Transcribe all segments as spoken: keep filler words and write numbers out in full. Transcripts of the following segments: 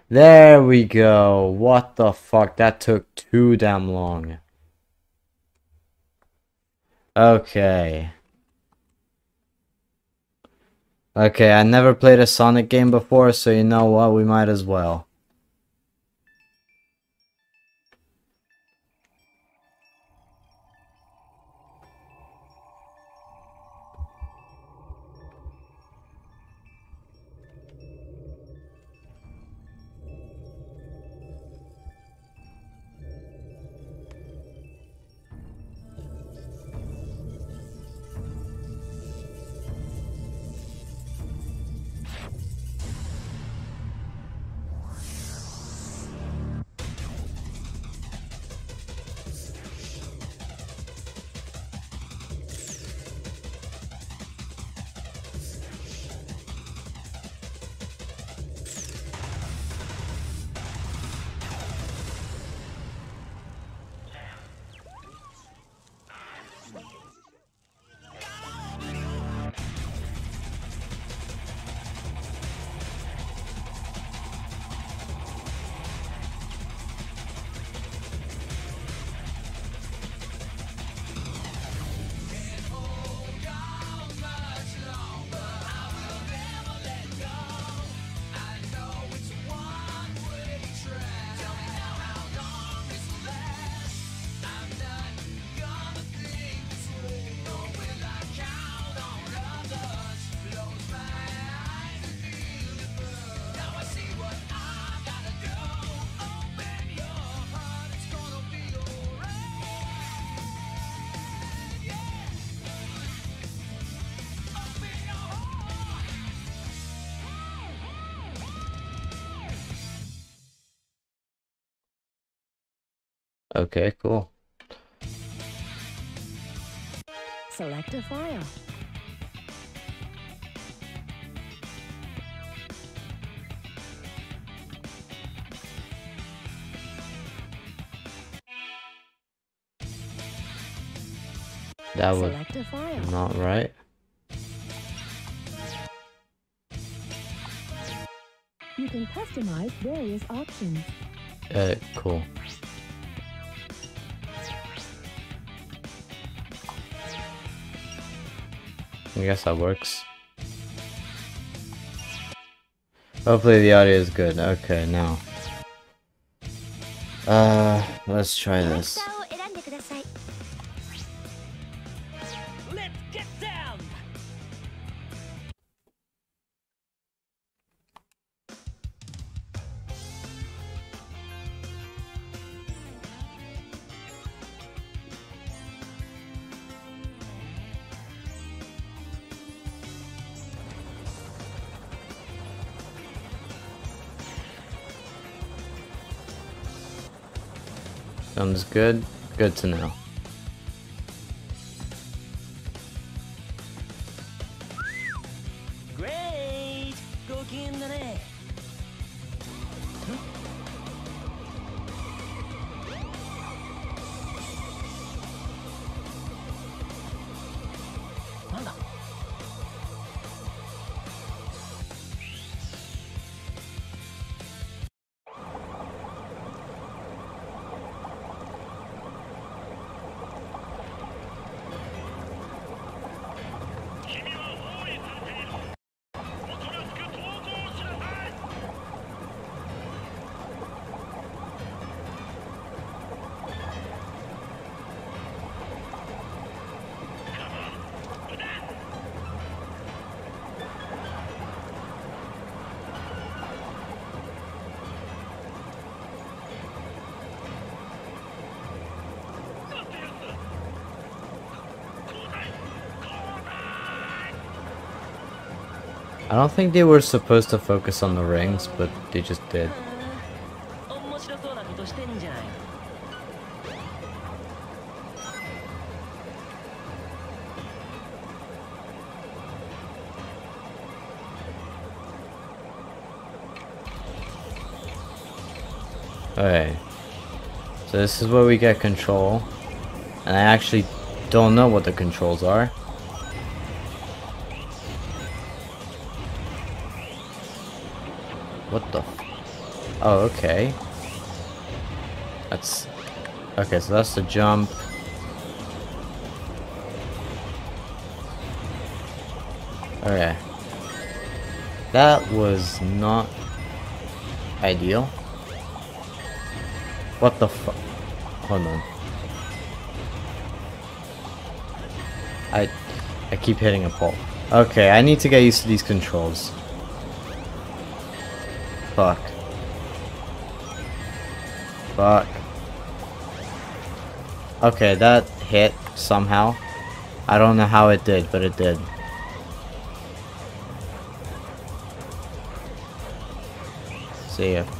There we go. What the fuck? That took too damn long. Okay. Okay, I never played a Sonic game before, so you know what? We might as well. Okay, cool. Select a file. That was Select a file. not right. You can customize various options. Uh, cool. I guess that works. Hopefully the audio is good. Okay, now. Uh, let's try this. Let's get down. Sounds good. Good to know. Great. ご機嫌だね。なんだ。 I don't think they were supposed to focus on the rings, but they just did. 面白そうなことしてんじゃん。 Okay. So this is where we get control. And I actually don't know what the controls are. What the f- Oh, okay. That's... Okay, so that's the jump. Okay. That was not ideal. What the fuck? Hold on. I I keep hitting a pole. Okay, I need to get used to these controls. Fuck. Fuck. Okay, that hit somehow. I don't know how it did, but it did. See ya.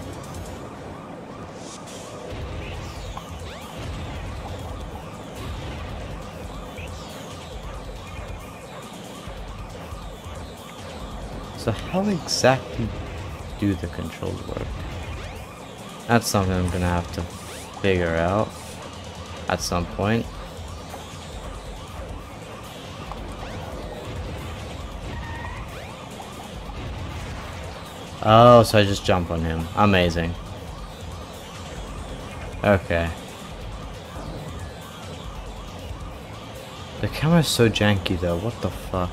So how exactly do the controls work? That's something I'm gonna have to figure out at some point. Oh, so I just jump on him. Amazing. Okay. The camera's so janky though, what the fuck?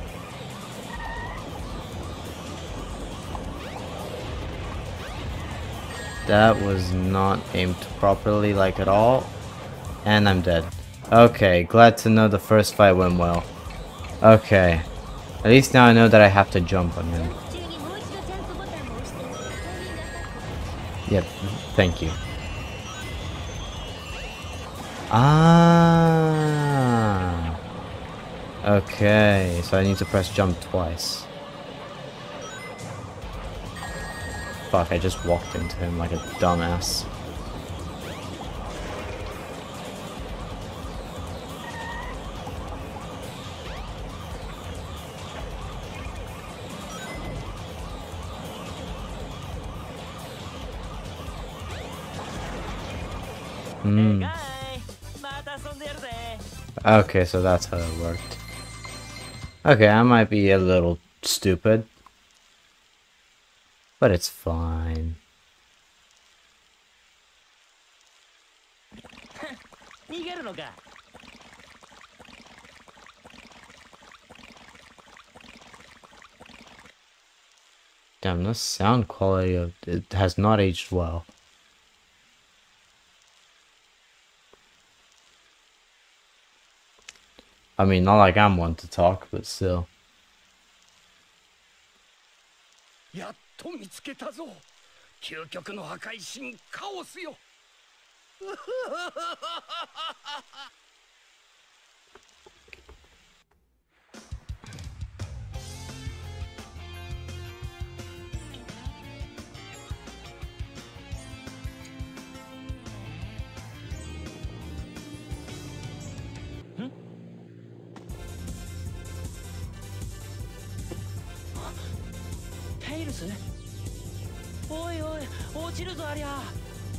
That was not aimed properly, like at all. And I'm dead. Okay, glad to know the first fight went well. Okay. At least now I know that I have to jump on him. Yep, thank you. Ah. Okay, so I need to press jump twice. Fuck, I just walked into him like a dumbass. Hmm. Okay, so that's how it worked. Okay, I might be a little stupid. But it's fine. Damn, the sound quality of it has not aged well. I mean, not like I'm one to talk, but still. やっと見つけたぞ。究極の破壊神カオスよ。 テイルス？おいおい、落ちるぞありゃ。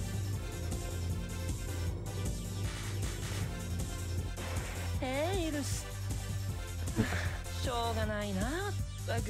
テイルス。しょうがないな、ったく。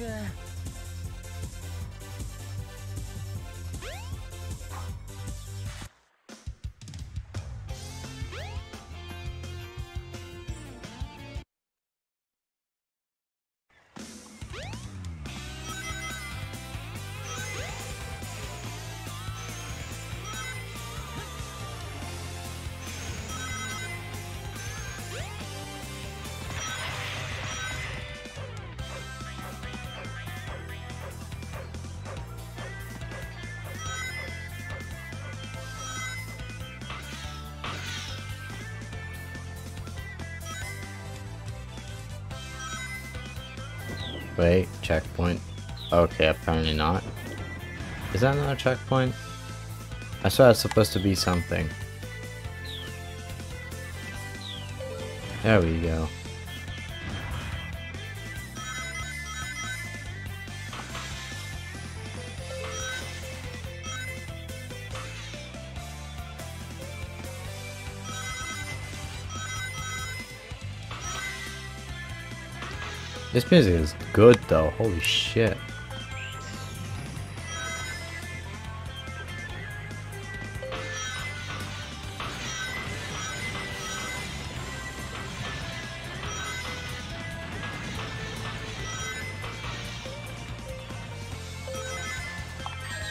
Wait, checkpoint. Okay, apparently not. Is that not a checkpoint? I swear it's supposed to be something. There we go. This music is good though, holy shit.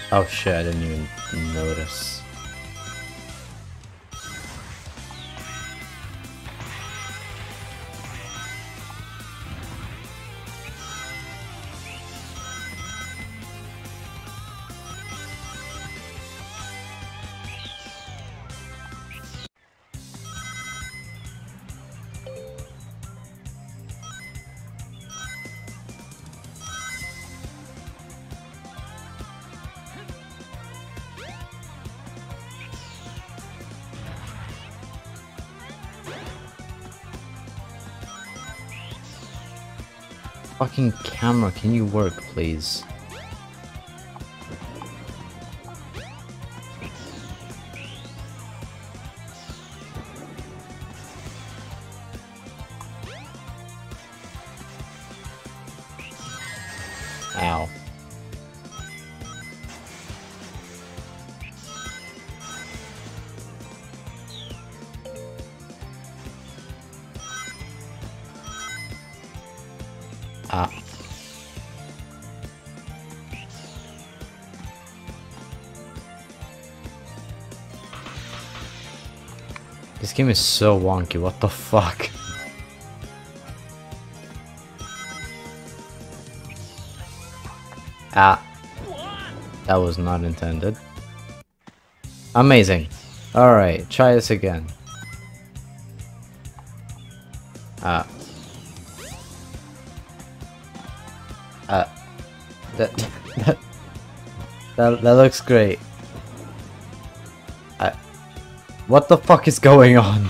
Oh shit, I didn't even notice. Fucking camera, can you work, please? Ow. Ah. This game is so wonky, what the fuck? Ah. That was not intended. Amazing. Alright, try this again. Ah. Uh, that, that, that, that looks great. I, what the fuck is going on?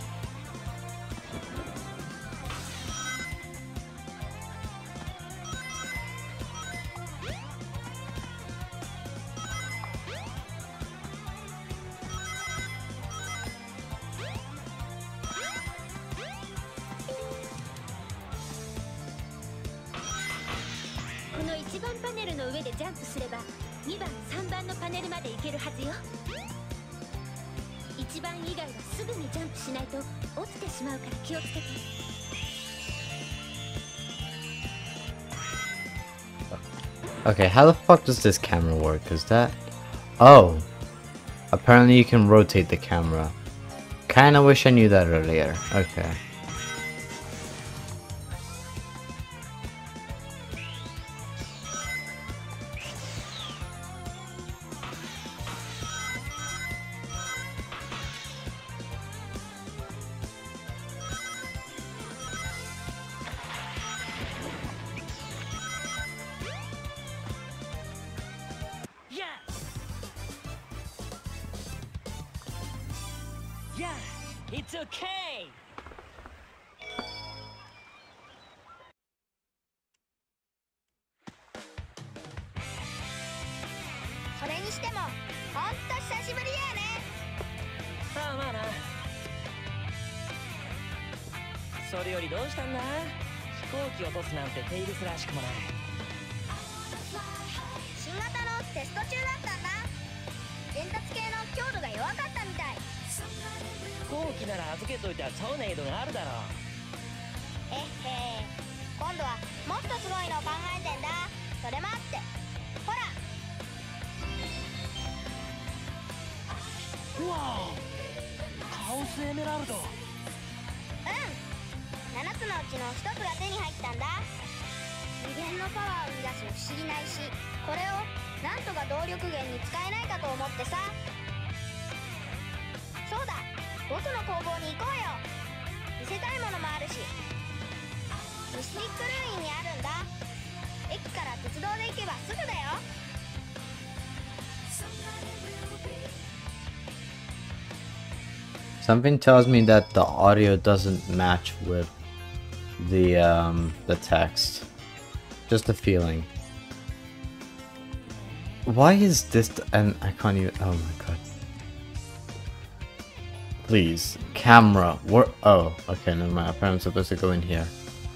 Okay, how the fuck does this camera work? Is that... Oh! Apparently you can rotate the camera. Kinda wish I knew that earlier. Okay. Yeah, it's okay. それにしてもほんと久しぶりやね。 まあまあな。それよりどうしたんだ？飛行機落とすなんてテイルスらしくもない。 新型のテスト中だったんだ。伝達系の強度が弱かったみたい。 飛行機なら預けといたら超ネイドがあるだろう。 えっへー、今度はもっとすごいのを考えてんだ。それもあってほら。 うわカオスエメラルド。 うん、ななつのうちのひとつが手に入ったんだ。無限のパワーを生み出す不思議な石、これをなんとか動力源に使えないかと思ってさ。そうだ、僕の工房に行こうよ。見せたいものもあるし。ミスティックルーインにあるんだ。駅から鉄道で行けばすぐだよ。 Something tells me that the audio doesn't match with the um the text. Just a feeling. Why is this th and I can't even oh my god. Please, camera. Where oh, okay, never mind. Apparently I'm supposed to go in here.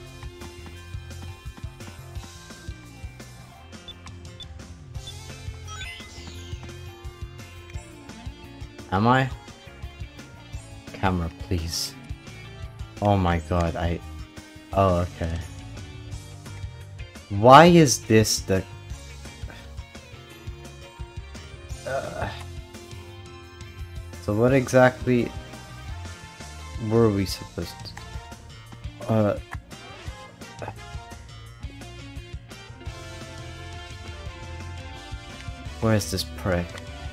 Am I? Camera, please. Oh my god, I... Oh, okay. Why is this the... Uh, so what exactly were we supposed to... Uh... Where's this prick?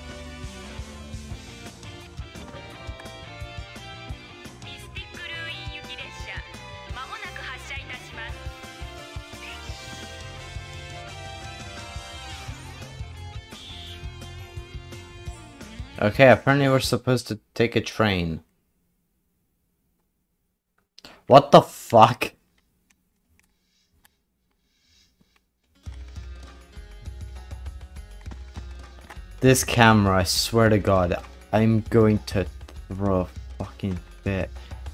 ミスティックルーイン行き列車まもなく発車いたします。 Okay, apparently we're supposed to take a train. What the fuck? This camera, I swear to God, I'm going to throw a fucking fit.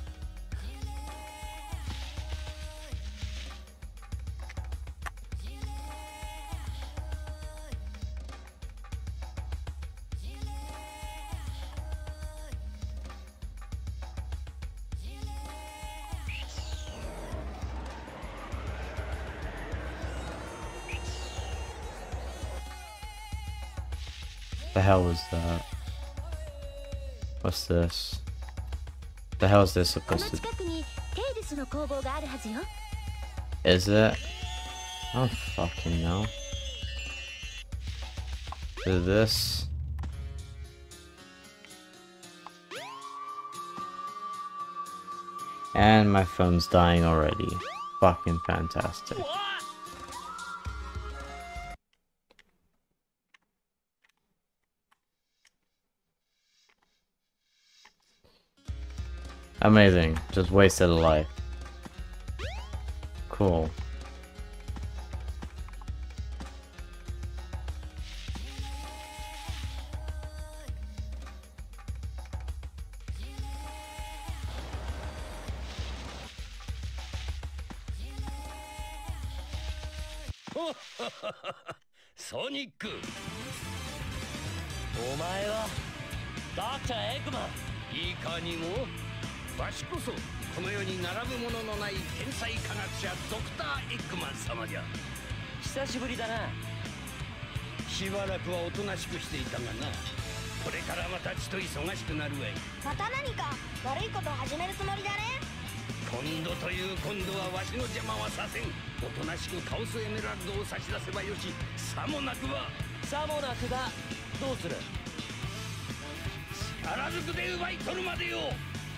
The hell was that? What's this? The hell is this こ supposed の to 近くにテイルスの工房があるはずよ。 Is it? I don't fucking know. Do this. And my phone's dying already. Fucking fantastic. Amazing. Just wasted a life. Cool. Sonic. お前はダクターエッグマン。 いいかにもわしこそこの世に並ぶもののない天才科学者ドクターエッグマン様じゃ。 久しぶりだな。 しばらくはおとなしくしていたがな。これからまたちと忙しくなるわい。 また何か悪いことを始めるつもりだね。 今度という今度はわしの邪魔はさせん。おとなしくカオスエメラルドを差し出せばよし。さもなくばさもなくばどうする？ 力ずくで奪い取るまでよ。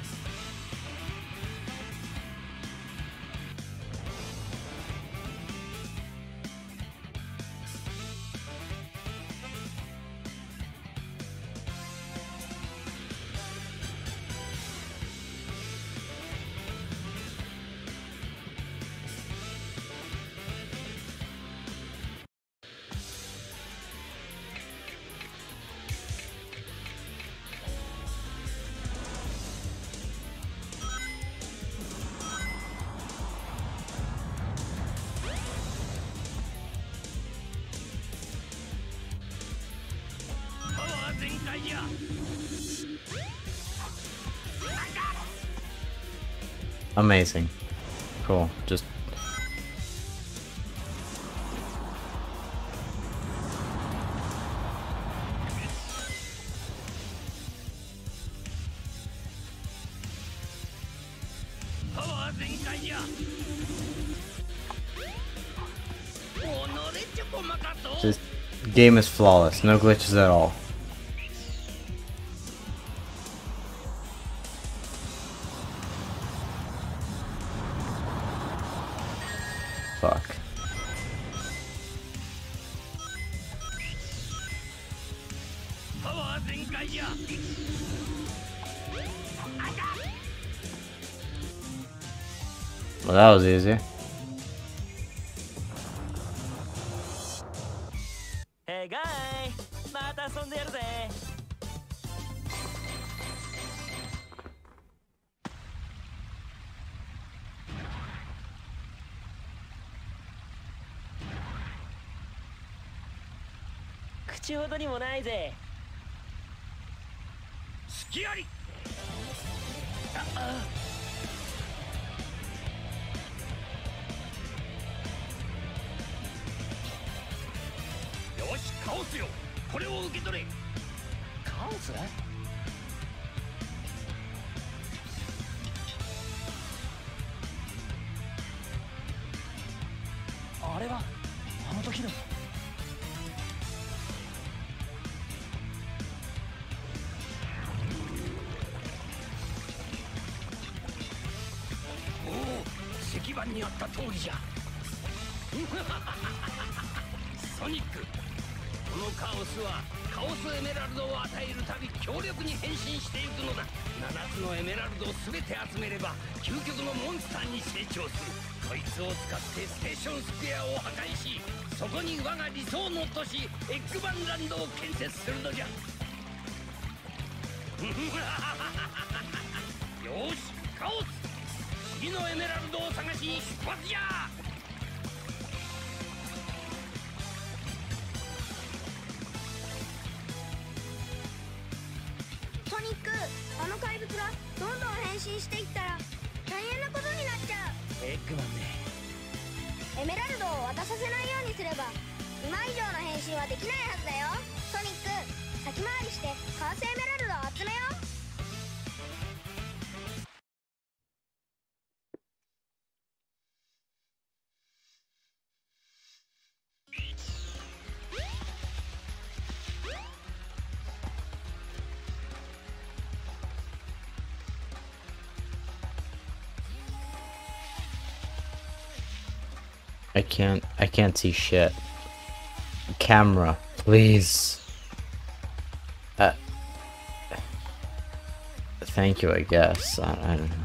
Amazing. Cool. Just... This game is flawless. No glitches at all. Fuck. Well, that was easy. へいがい、また遊んでやるぜ。口ほどにもないぜ。 隙あり。よし、カオスよ。 これを受け取れ。 カオス？あれはあの時の。 おお、石板にあった通りじゃ。ソニック、このカオスはカオスエメラルドを与えるたび強力に変身していくのだ。ななつのエメラルドを全て集めれば究極のモンスターに成長する。こいつを使ってステーションスクエアを破壊し、そこに我が理想の都市エッグバンランドを建設するのじゃ。よし、カオス、次のエメラルドを探しに出発じゃ。 ソニック、あの怪物がどんどん変身していったら大変なことになっちゃう。 エッグマンね。 エメラルドを渡させないようにすれば今以上の変身はできないはずだよ。ソニック、先回りしてカオスエメラルドを集めよう。 I can't, I can't see shit. Camera, please. Uh, thank you, I guess. I, I don't know.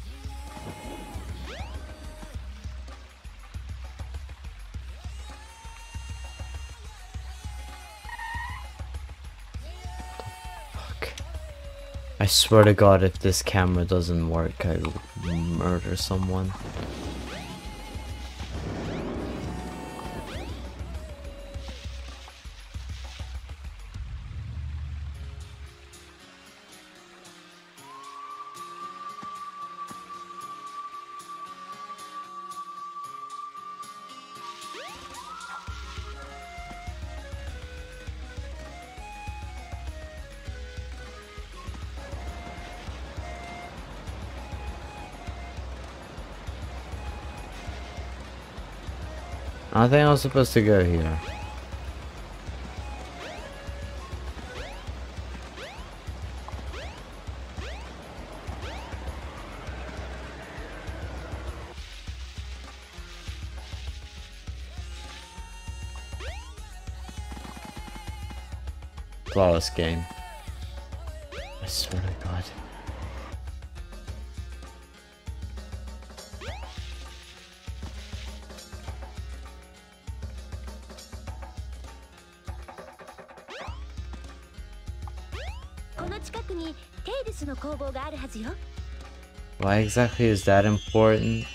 Fuck. I swear to God, if this camera doesn't work, I will murder someone. I think I was supposed to go here. Flawless game. I swear to God. Why exactly is that important?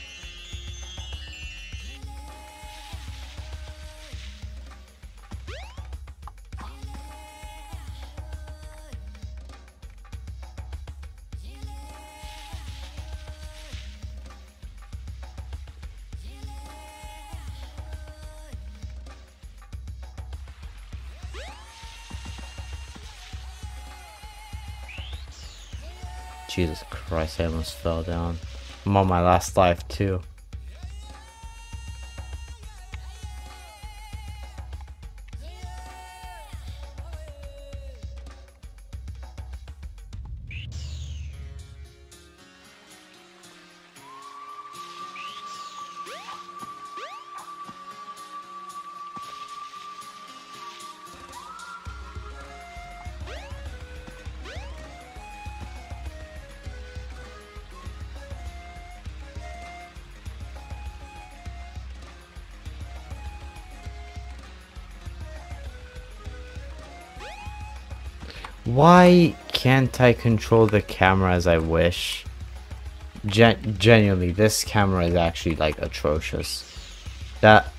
Jesus Christ, I almost fell down. I'm on my last life too. Why can't I control the camera as I wish? Gen genuinely, this camera is actually like atrocious. That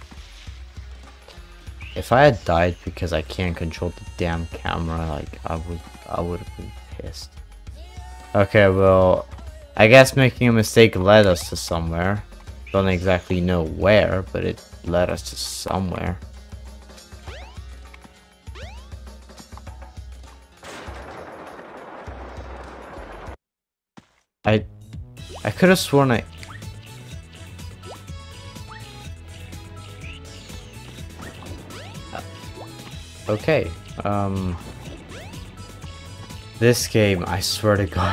if I had died because I can't control the damn camera, like I would, I would have been pissed. Okay, well, I guess making a mistake led us to somewhere. Don't exactly know where, but it led us to somewhere. I could have sworn I... Uh, okay, um... this game, I swear to God.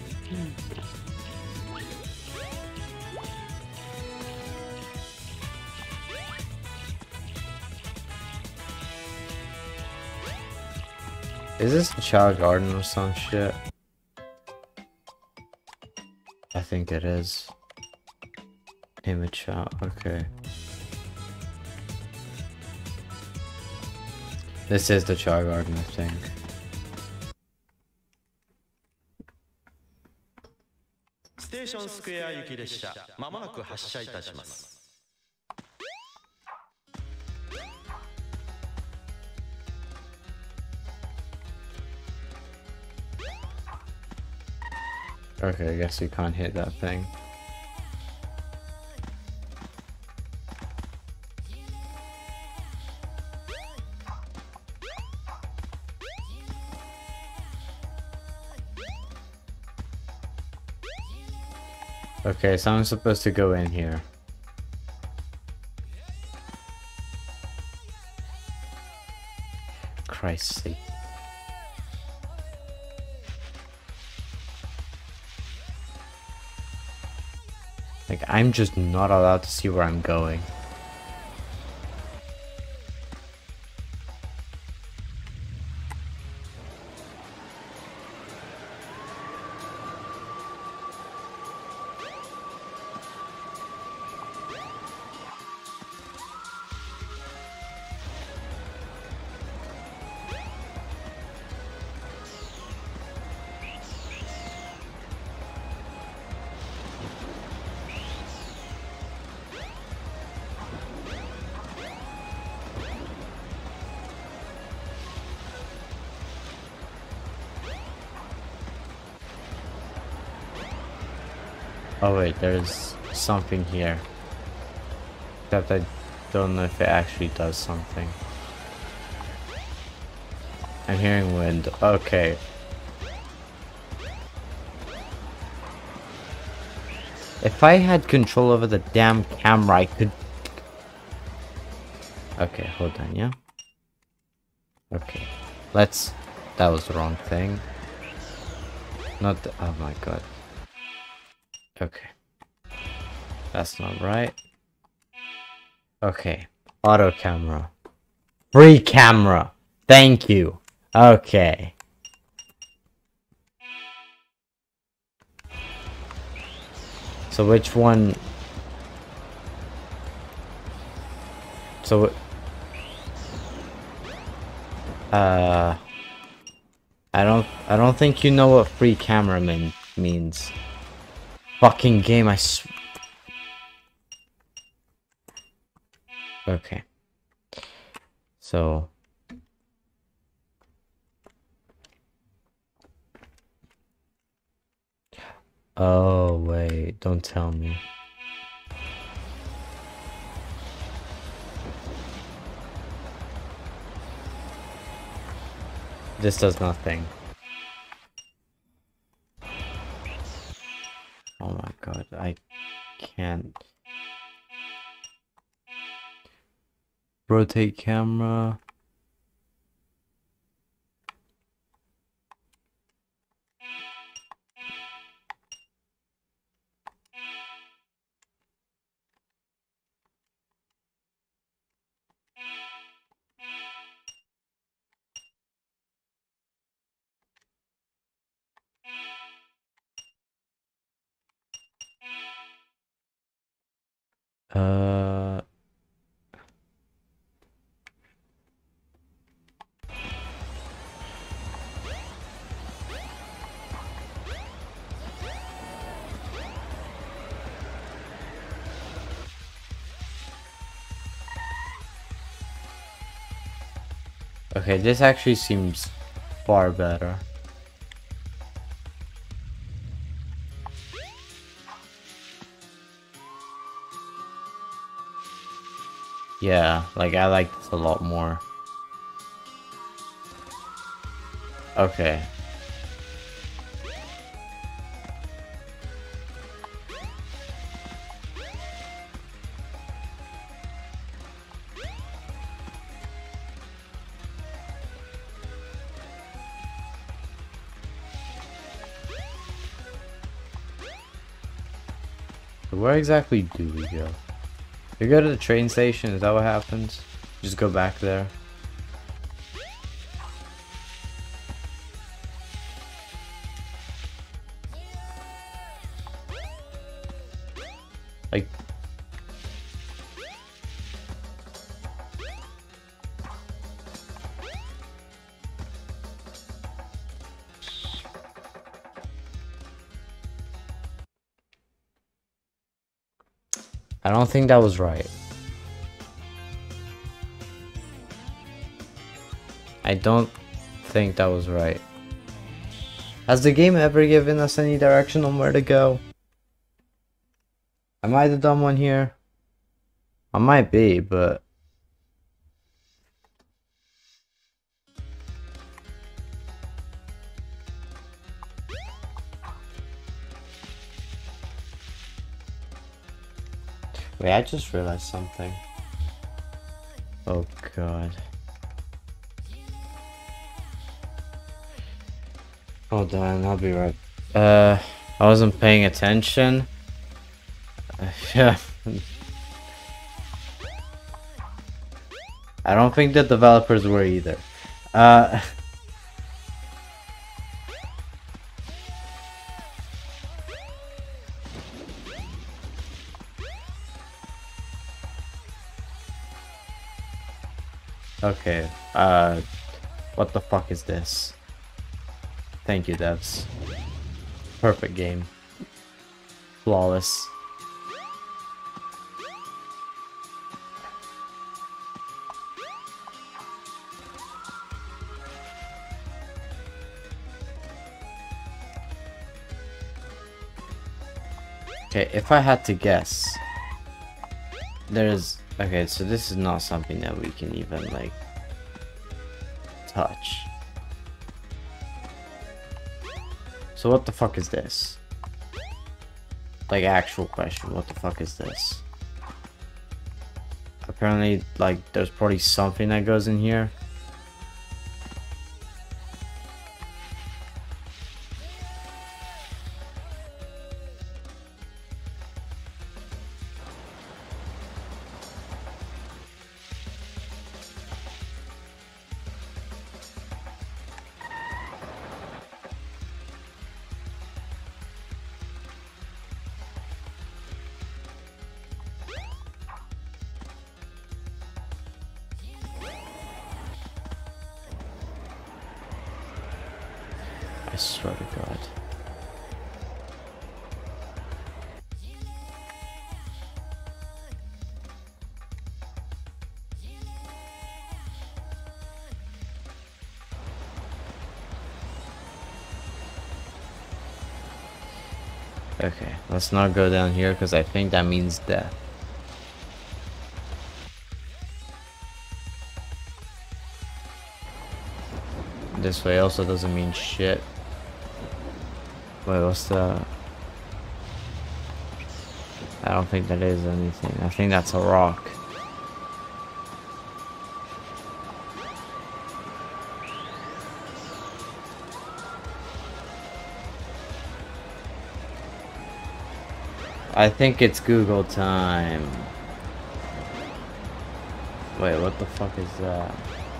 Is this a child garden or some shit? I think it is. Name a child, okay. This is the child garden, I think. Station Square 行き列車、まもなく発車いたします。 Okay, I guess you can't hit that thing. Okay, so I'm supposed to go in here. Christ's sake. Like, I'm just not allowed to see where I'm going. Oh wait, there's something here. Except I don't know if it actually does something. I'm hearing wind. Okay. If I had control over the damn camera, I could... Okay, hold on, yeah? Okay. Let's... That was the wrong thing. Not the... Oh my god. Okay. That's not right. Okay. Auto camera. Free camera! Thank you! Okay. So which one... So... Uh... I don't... I don't think you know what free camera mean, means. Fucking game, I s- Okay. So... Oh, wait, don't tell me. This does nothing. Oh my god, I can't. Rotate camera. Uh... Okay, this actually seems far better. Yeah, like I like this a lot more. Okay. So where exactly do we go? We go to the train station, is that what happens? Just go back there. Like... I don't think that was right. I don't think that was right. Has the game ever given us any direction on where to go? Am I the dumb one here? I might be, but... Wait, I just realized something. Oh god. Hold on, I'll be right. Uh, I wasn't paying attention. Yeah. I don't think the developers were either. Uh... Okay, uh, what the fuck is this? Thank you, devs. Perfect game. Flawless. Okay, if I had to guess, there's... Okay, so this is not something that we can even, like, touch. So what the fuck is this? Like, actual question, what the fuck is this? Apparently, like, there's probably something that goes in here. I swear to God. Okay, let's not go down here because I think that means death. This way also doesn't mean shit. Wait, what's the... I don't think that is anything. I think that's a rock. I think it's Google time. Wait, what the fuck is that?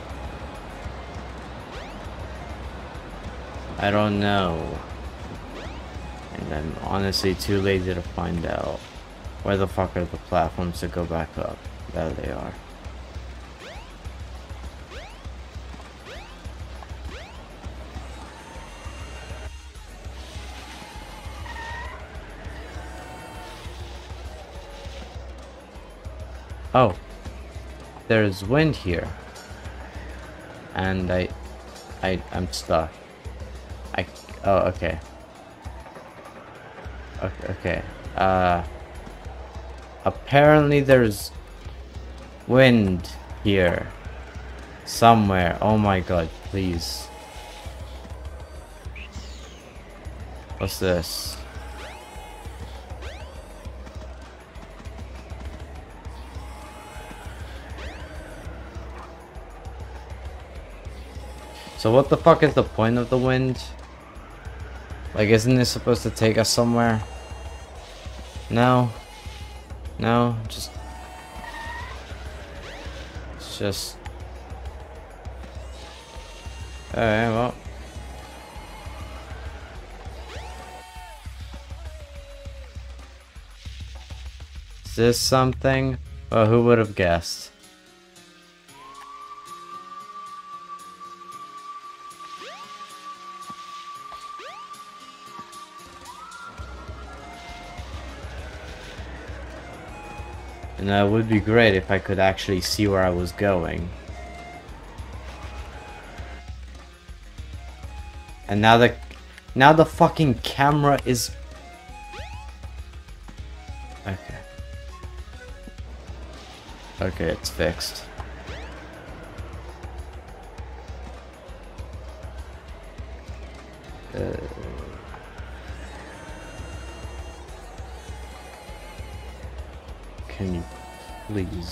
I don't know. And I'm honestly too lazy to find out. Where the fuck are the platforms to go back up? There they are. Oh. There's wind here. And I... I... I'm stuck. I... Oh, okay. Okay, okay. Uh... Apparently there's... wind here. Somewhere. Oh my god, please. What's this? So what the fuck is the point of the wind? Like, isn't this supposed to take us somewhere? No. No, just... It's just... Alright, well... Is this something? Well, who would have guessed? And that would be great if I could actually see where I was going. And now the now the fucking camera is okay. Okay, it's fixed. Uh, can you please?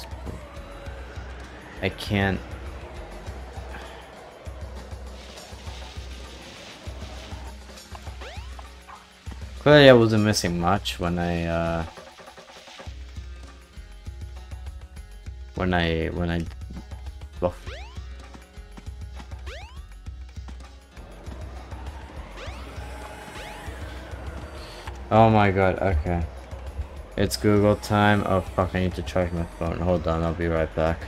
I can't. Clearly I wasn't missing much when I uh when I when I well, oh my god, okay. It's Google time. Oh fuck, I need to charge my phone. Hold on, I'll be right back.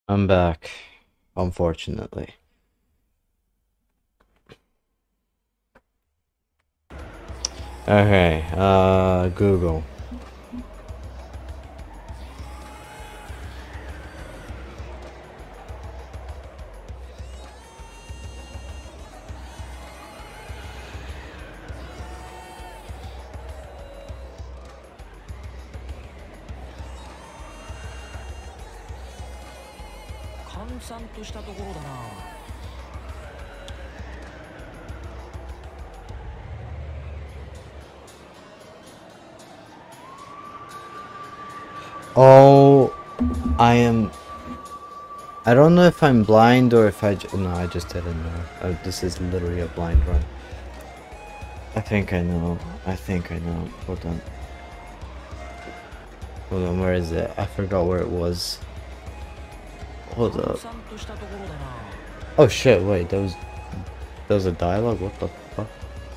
I'm back, unfortunately. Okay, uh, Google. Oh, I am. I don't know if I'm blind or if I. J no, I just didn't know. Uh, this is literally a blind run. I think I know. I think I know. Hold on. Hold on, where is it? I forgot where it was. Hold up. Oh shit, wait, that was. That was a dialogue? What the fuck?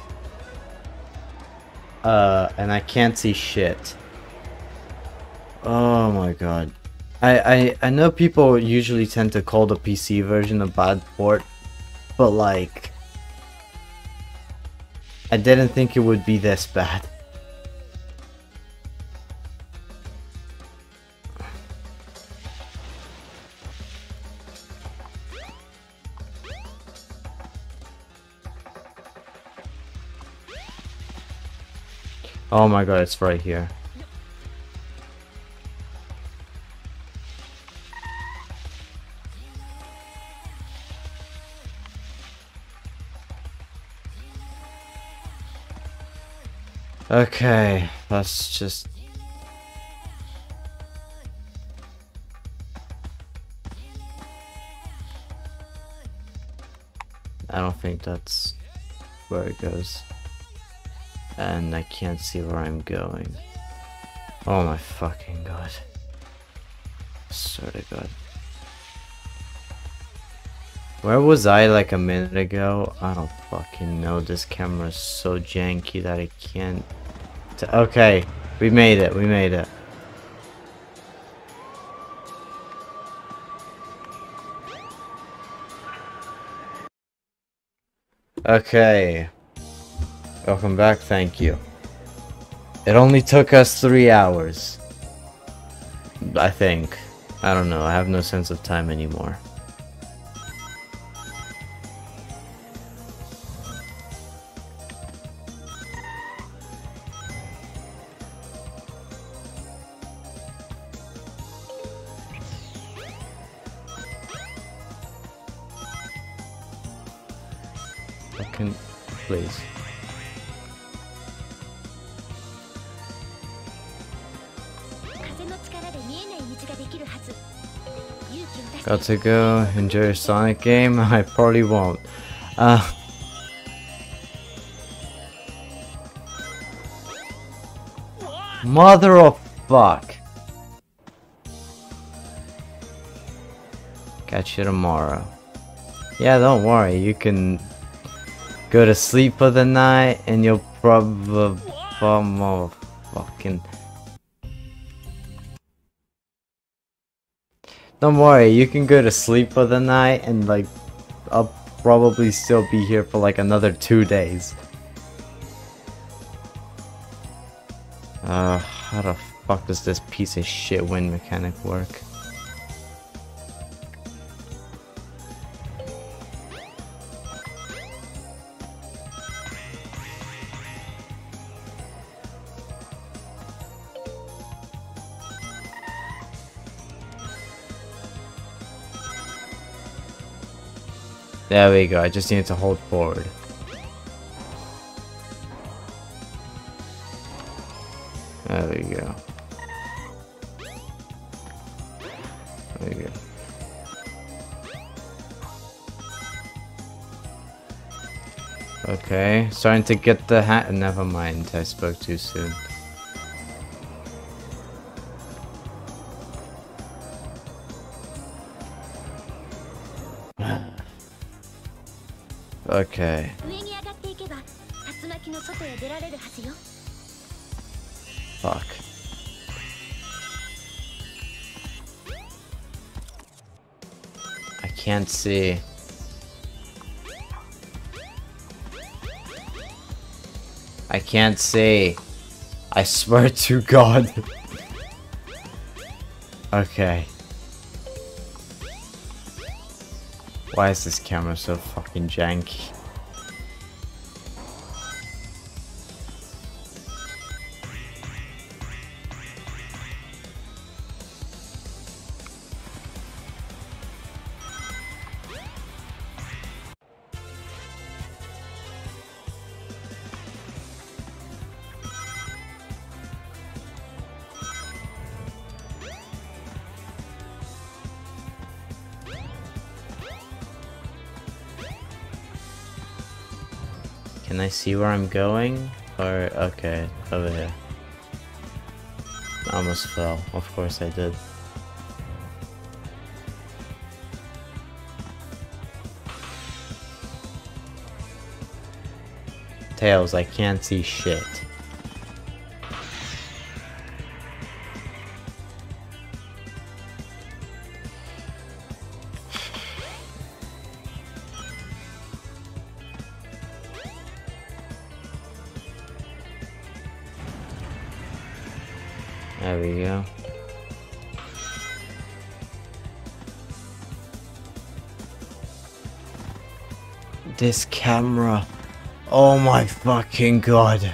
Uh, and I can't see shit. Oh my god. I, I, I know people usually tend to call the P C version a bad port, but like, I didn't think it would be this bad. Oh my god, it's right here. Okay, let's just... I don't think that's where it goes. And I can't see where I'm going. Oh my fucking god. Swear to god. Where was I like a minute ago? I don't fucking know. This camera is so janky that I can't... T okay, we made it, we made it. Okay. Welcome back, thank you. It only took us three hours. I think. I don't know, I have no sense of time anymore. Fucking, please. Got to go. Enjoy your Sonic game? I probably won't. Uh. Mother of fuck. Catch you tomorrow. Yeah, don't worry. You can go to sleep for the night and you'll probably fucking. Don't worry, you can go to sleep for the night and like I'll probably still be here for like another two days. Uh, how the fuck does this piece of shit wind mechanic work? There we go, I just need to hold forward. There we go. There we go. Okay, starting to get the hat. Never mind, I spoke too soon. Okay. Fuck. can't see. I can't see. I swear to God. Okay. Why is this camera so fucking janky? Can I see where I'm going? Or, okay, over here. I almost fell. Of course I did. Tails, I can't see shit. There we go. This camera. Oh my fucking God.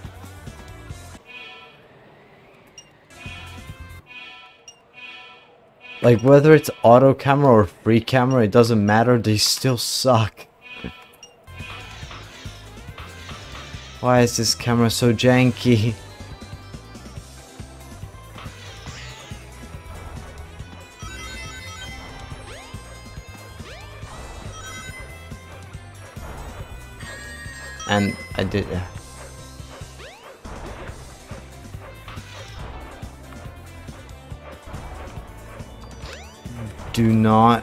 Like, whether it's auto camera or free camera, it doesn't matter, they still suck. Why is this camera so janky? And I did. Do not.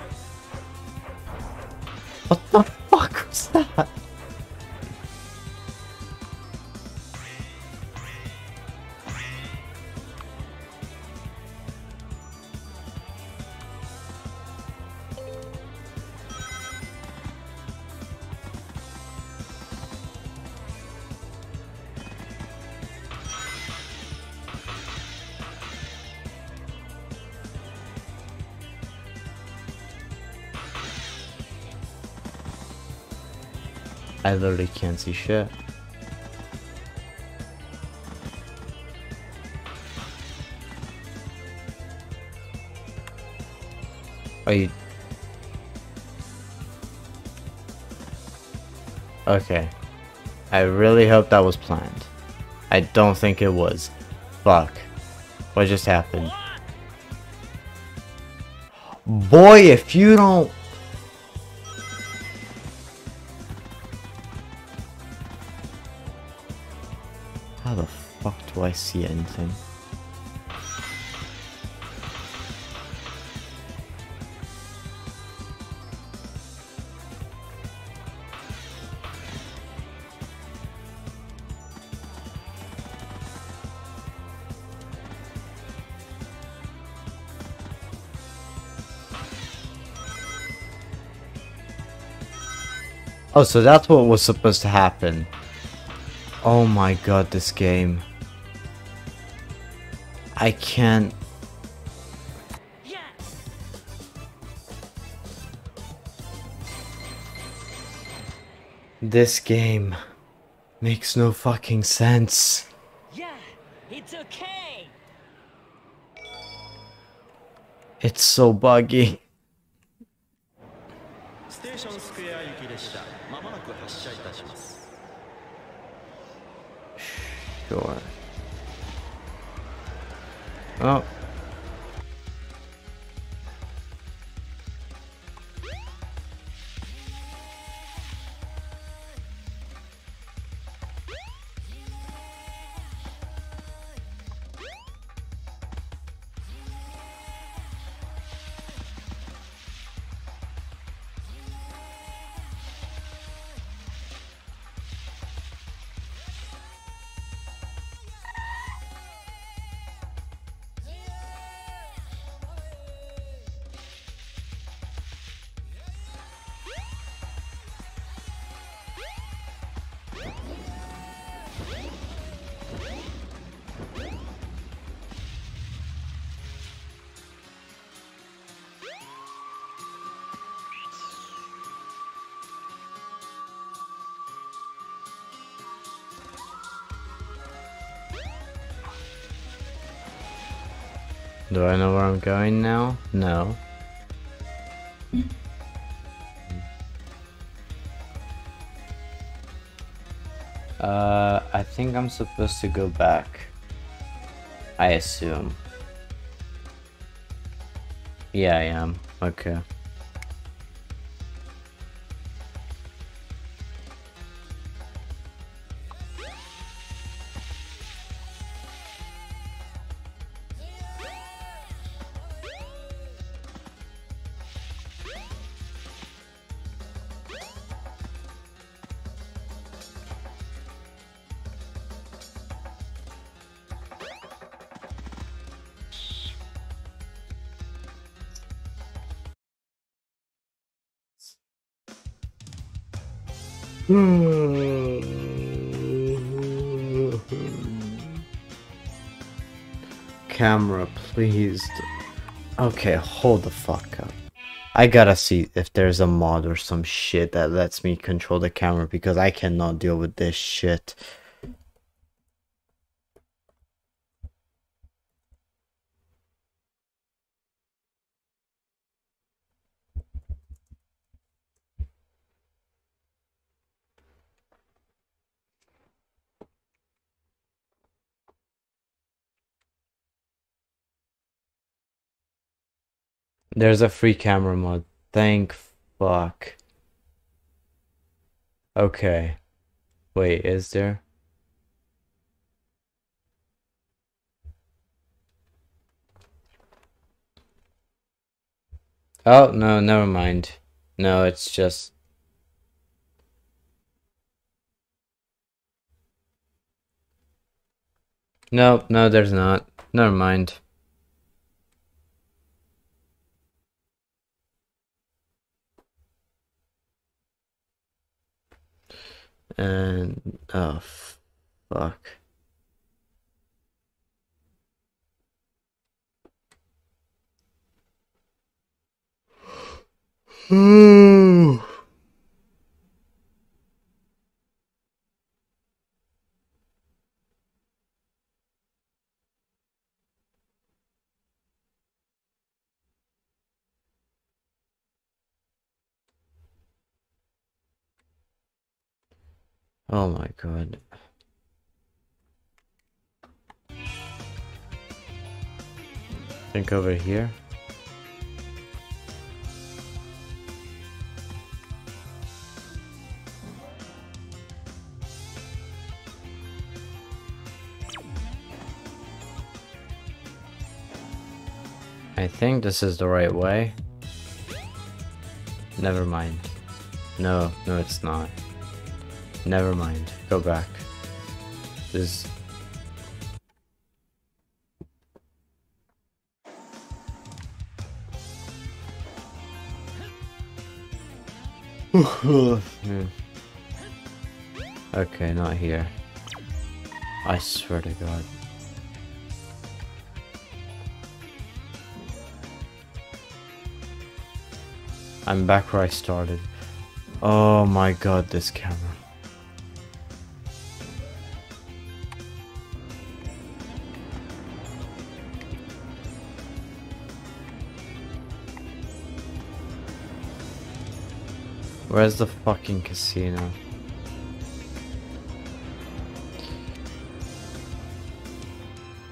What the fuck was that? I literally can't see shit. Are you... Okay. I really hope that was planned. I don't think it was. Fuck. What just happened? Boy, if you don't... How the fuck do I see anything? Oh, so that's what was supposed to happen. Oh my god, this game. I can't... This game makes no fucking sense. Yeah, it's okay. It's so buggy. ステーションスクエア行き列車まもなく発車いたします。 Sure. Oh. Do I know where I'm going now? No. Uh, I think I'm supposed to go back. I assume. Yeah, I am. Okay. Camera, please. Okay, hold the fuck up. I gotta see if there's a mod or some shit that lets me control the camera because I cannot deal with this shit. There's a free camera mod. Thank fuck. Okay. Wait, is there? Oh, no, never mind. No, it's just... No, no, there's not. Never mind. And... oh, fuck. Oh my god. Think over here. I think this is the right way. Never mind. No, no it's not. Never mind. Go back. This... Hmm. Okay, not here. I swear to God. I'm back where I started. Oh my god, this camera. Where's the fucking casino?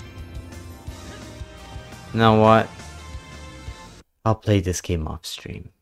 You know what? I'll play this game off stream.